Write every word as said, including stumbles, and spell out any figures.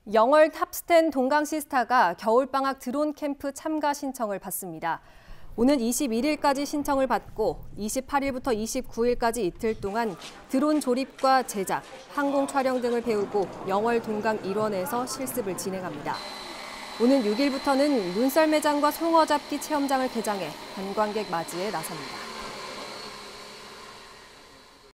영월 탑스텐 동강시스타가 겨울방학 드론 캠프 참가 신청을 받습니다. 오는 이십일 일까지 신청을 받고 이십팔 일부터 이십구 일까지 이틀 동안 드론 조립과 제작, 항공 촬영 등을 배우고 영월 동강 일원에서 실습을 진행합니다. 오는 육 일부터는 눈썰매장과 송어잡기 체험장을 개장해 관광객 맞이에 나섭니다.